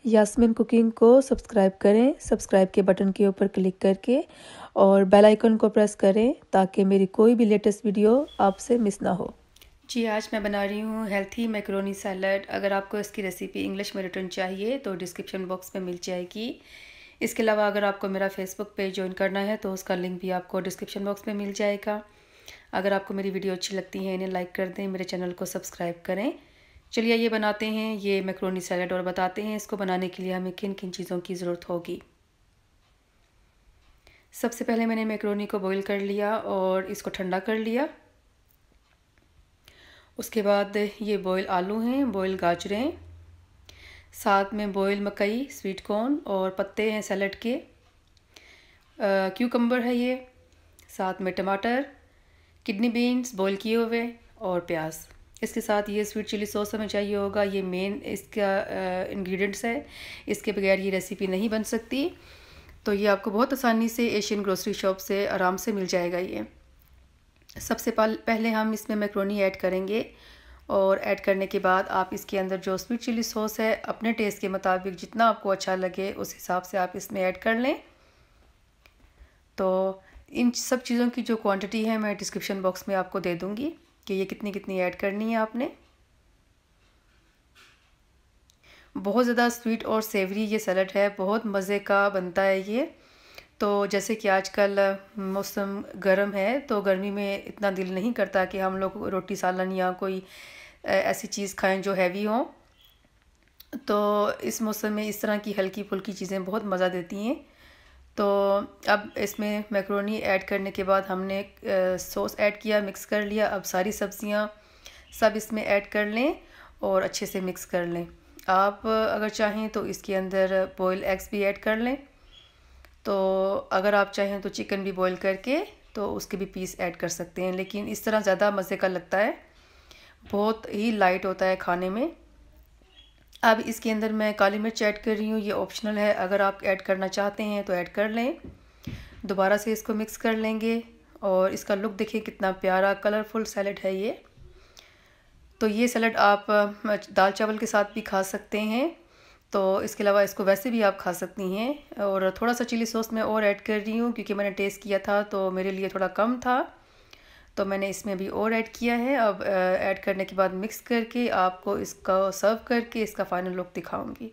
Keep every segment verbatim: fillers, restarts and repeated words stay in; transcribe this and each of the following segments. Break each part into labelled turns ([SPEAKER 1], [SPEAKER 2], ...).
[SPEAKER 1] Yasmin cooking को subscribe करें, subscribe के बटन के ऊपर क्लिक करके और बेल आइकन को प्रेस करें ताकि मेरी कोई भी लेटेस्ट वीडियो आपसे मिस ना हो।
[SPEAKER 2] जी, आज मैं बना रही हूँ हेल्थी मैकरोनी सैलड। अगर आपको इसकी रेसिपी इंग्लिश में रिटर्न चाहिए तो डिस्क्रिप्शन बॉक्स में मिल जाएगी। इसके अलावा अगर आपको मेरा फेसबुक पेज ज्वाइन करना है तो उसका लिंक भी आपको डिस्क्रिप्शन बॉक्स में मिल जाएगा। अगर आपको मेरी वीडियो अच्छी लगती है इन्हें लाइक कर दें, मेरे चैनल को सब्सक्राइब करें। चलिए ये बनाते हैं ये मैकरोनी सैलड और बताते हैं इसको बनाने के लिए हमें किन किन चीज़ों की ज़रूरत होगी। सबसे पहले मैंने मैकरोनी को बॉईल कर लिया और इसको ठंडा कर लिया। उसके बाद ये बॉयल आलू हैं, बॉयल गाजरें, साथ में बॉयल मकई, स्वीट कॉर्न और पत्ते हैं सैलड के, क्यूकम्बर है ये, साथ में टमाटर, किडनी बीन्स बॉयल किए हुए और प्याज। इसके साथ ये स्वीट चिली सॉस हमें चाहिए होगा। ये मेन इसका इंग्रेडिएंट्स है, इसके बगैर ये रेसिपी नहीं बन सकती। तो ये आपको बहुत आसानी से एशियन ग्रोसरी शॉप से आराम से मिल जाएगा। ये सबसे पहले हम इसमें मैकरोनी ऐड करेंगे और ऐड करने के बाद आप इसके अंदर जो स्वीट चिली सॉस है अपने टेस्ट के मुताबिक जितना आपको अच्छा लगे उस हिसाब से आप इसमें ऐड कर लें। तो इन सब चीज़ों की जो क्वांटिटी है मैं डिस्क्रिप्शन बॉक्स में आपको दे दूँगी कि ये कितनी कितनी ऐड करनी है आपने। बहुत ज़्यादा स्वीट और सेवरी ये सैलड है, बहुत मज़े का बनता है ये। तो जैसे कि आजकल मौसम गर्म है तो गर्मी में इतना दिल नहीं करता कि हम लोग रोटी सालन या कोई ऐसी चीज़ खाएं जो हैवी हो। तो इस मौसम में इस तरह की हल्की फुल्की चीज़ें बहुत मज़ा देती हैं। तो अब इसमें मैकरोनी ऐड करने के बाद हमने सॉस ऐड किया, मिक्स कर लिया। अब सारी सब्जियां सब इसमें ऐड कर लें और अच्छे से मिक्स कर लें। आप अगर चाहें तो इसके अंदर बॉयल एग्स भी ऐड कर लें। तो अगर आप चाहें तो चिकन भी बॉईल करके तो उसके भी पीस ऐड कर सकते हैं, लेकिन इस तरह ज़्यादा मज़े का लगता है, बहुत ही लाइट होता है खाने में। अब इसके अंदर मैं काली मिर्च ऐड कर रही हूँ, ये ऑप्शनल है, अगर आप ऐड करना चाहते हैं तो ऐड कर लें। दोबारा से इसको मिक्स कर लेंगे और इसका लुक देखिए कितना प्यारा कलरफुल सैलड है ये। तो ये सैलड आप दाल चावल के साथ भी खा सकते हैं। तो इसके अलावा इसको वैसे भी आप खा सकती हैं। और थोड़ा सा चिली सॉस मैं और ऐड कर रही हूँ क्योंकि मैंने टेस्ट किया था तो मेरे लिए थोड़ा कम था, तो मैंने इसमें भी और ऐड किया है। अब ऐड करने के बाद मिक्स करके आपको इसका सर्व करके इसका फाइनल लुक दिखाऊंगी।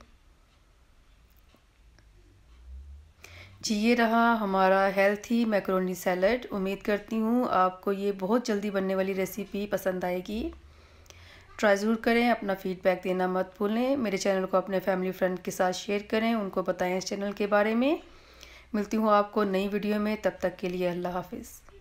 [SPEAKER 2] जी, ये रहा हमारा हेल्थी मैकरोनी सैलड। उम्मीद करती हूँ आपको ये बहुत जल्दी बनने वाली रेसिपी पसंद आएगी। ट्राई ज़रूर करें, अपना फीडबैक देना मत भूलें। मेरे चैनल को अपने फैमिली फ्रेंड के साथ शेयर करें, उनको बताएं इस चैनल के बारे में। मिलती हूँ आपको नई वीडियो में, तब तक के लिए अल्लाह हाफिज़।